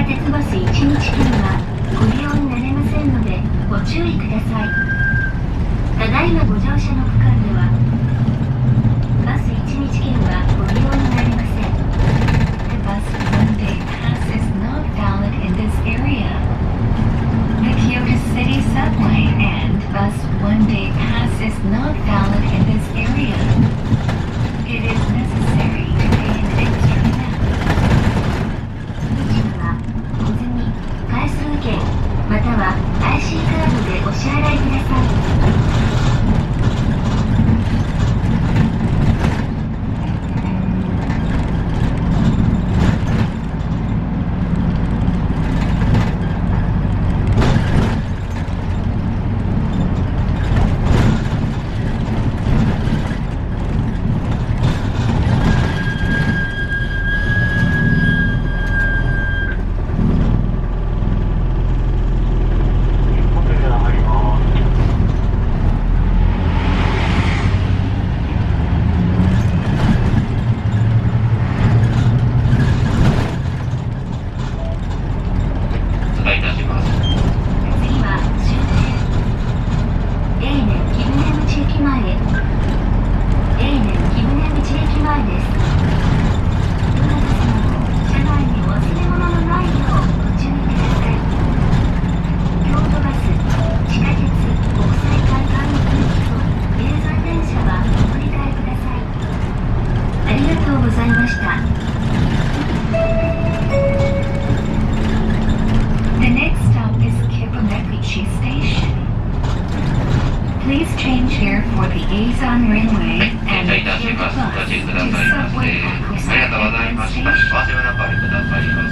鉄バス1日券はご利用になれませんのでご注意ください。ただいまご乗車の区間ではバス1日券はご利用になれません。 The bus one-day pass is not valid in this area. The Kyoto City Subway and bus one-day pass is not valid in this area. It is necessary to pay an extra amount. 運賃は小積み、回数券、または IC カードでお支払いください。 The next stop is Kibunekuchi Station. Please change here for the Eizan Railway and Kyoto Bus to Subway Aquisata Station.